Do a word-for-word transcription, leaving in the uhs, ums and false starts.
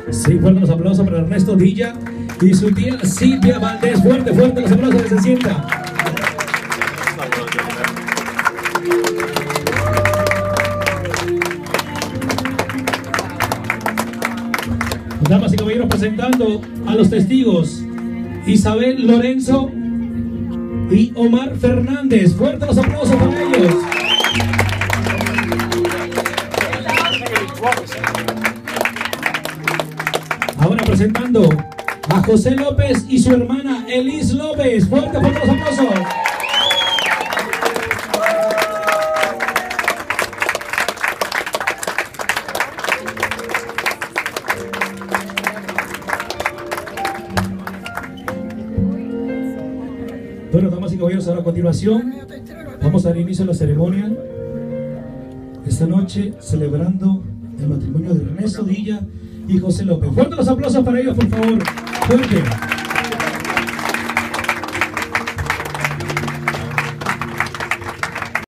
Sí, fuerte los aplausos para Ernesto Dilla y su tía Silvia Valdés. Fuerte, fuerte los aplausos, que se sienta. Damas y caballeros, presentando a los testigos Isabel Lorenzo y Omar Fernández. Fuerte los aplausos para ellos. Ahora presentando a José López y su hermana Elis López. Fuerte, fuerte los aplausos. Bueno, damas y caballeros, ahora a continuación vamos a dar inicio a la ceremonia. Esta noche celebrando el matrimonio de Ernesto Dilla y José López. Fuerte los aplausos para ellos, por favor. Fuerte.